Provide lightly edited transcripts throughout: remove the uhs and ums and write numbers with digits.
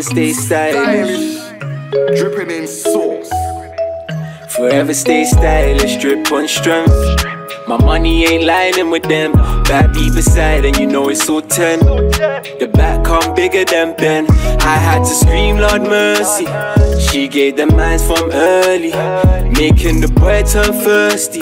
stay stylish. Dripping in sauce. Forever stay stylish, drip on strength. My money ain't lining with them. Bad deep beside and you know it's all 10. The back come bigger than Ben. I had to scream Lord mercy. She gave the minds from early, making the boy turn thirsty.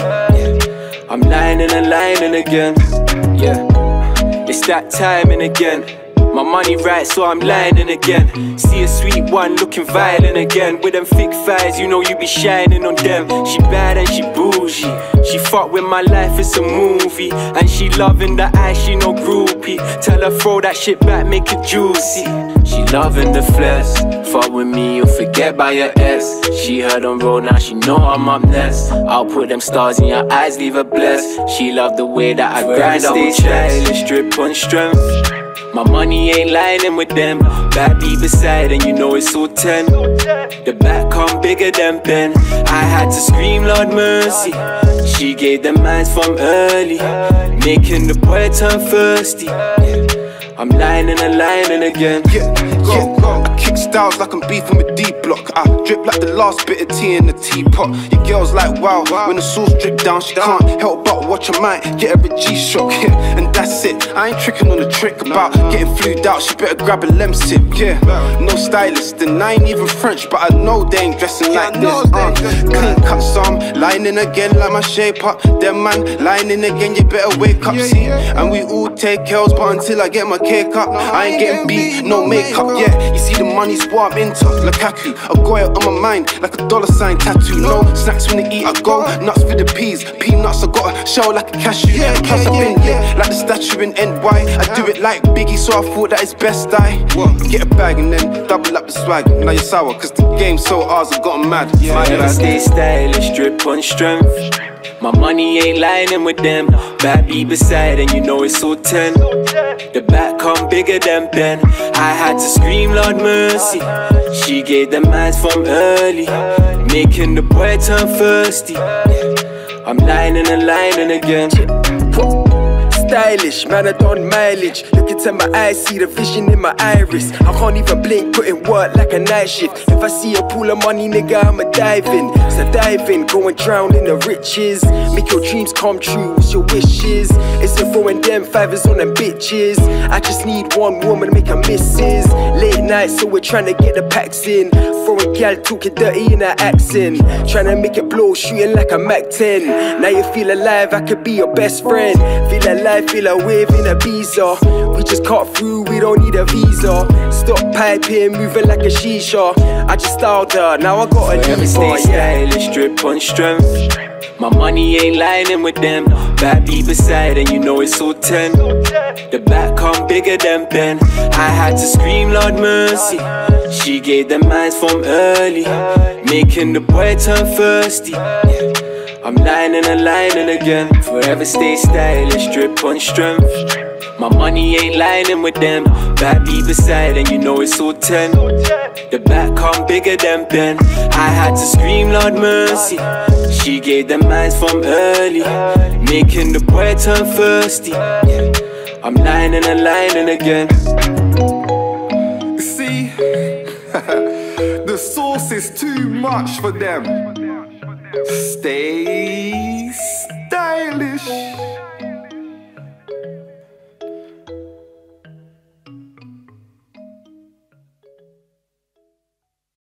I'm lining and lining again. Yeah, it's that timing again. My money right, so I'm lining again. See a sweet one looking violent again. With them thick thighs, you know you be shining on them. She bad and she bougie. She fuck with my life, it's a movie. And she loving the eyes, she no groupie. Tell her throw that shit back, make it juicy. She loving the flesh. Fuck with me, you'll forget by your S. She heard on road, now she know I'm up next. I'll put them stars in your eyes, leave her blessed. She love the way that I grind on her chest. Drip on strength. My money ain't lining with them. Bad beat beside and you know it's all 10. The back come bigger than Ben. I had to scream Lord mercy. She gave the minds from early, making the boy turn thirsty. I'm lining and lining again. I kick styles like I'm beefing with D-Block. I drip like the last bit of tea in the teapot. Your girl's like wow, when the sauce drip down, she can't help but watch her mind get her a G-shock. And that's it, I ain't tricking on the trick about getting flued out, she better grab a lem sip. No stylist, and I ain't even French, but I know they ain't dressing like this. Clean cut some, lining again like my shape up. Them man, lining again, you better wake up, see. And we all take L's, but until I get my cake up, I ain't getting beat, no makeup. You see the money's what I'm into, Lukaku. I got it on my mind like a $sign tattoo. No snacks when they eat, I go nuts for the peas. Peanuts, I got a shell like a cashew. Plus I've been lit like the statue in NY. I do it like Biggie, so I thought that it's best I get a bag and then double up the swag. Now you're sour, cause the game's so ours, I got 'em mad. Forever stay stylish, drip on strength. My money ain't lining with them. Bad beat beside and you know it's all 10. The back come bigger than Ben. I had to scream Lord mercy. She gave the minds from early, making the boy turn thirsty. I'm lining and lining again. Stylish, man, I done mileage. Look into my eyes, see the vision in my iris. I can't even blink, put in work like a night shift. If I see a pool of money, nigga, I'ma dive in. So dive in, go and drown in the riches. Make your dreams come true, what's your wishes? Is it throwing them fivers on them bitches? I just need one woman to make a missus. Late night, so we're trying to get the packs in. Throwing gal talking dirty in her accent. Trying to make it blow, shooting like a Mac 10. Now you feel alive, I could be your best friend. Feel alive, feel a wave in a visa. We just cut through, we don't need a visa. Stop piping, moving like a shisha. I just styled her, now I got a Forever stay stylish, drip on strength. My money ain't lining with them. Bad beat beside and you know it's all 10. The back come bigger than Ben. I had to scream Lord mercy. She gave the minds from early, making the boy turn thirsty. I'm lining and lining again. Forever stay stylish, drip on strength. My money ain't lining with them. Bad beat beside and you know it's all 10. The back come bigger than Ben. I had to scream Lord mercy. She gave the minds from early, making the boy turn thirsty. I'm lining and lining again. See, the sauce is too much for them. Stay stylish.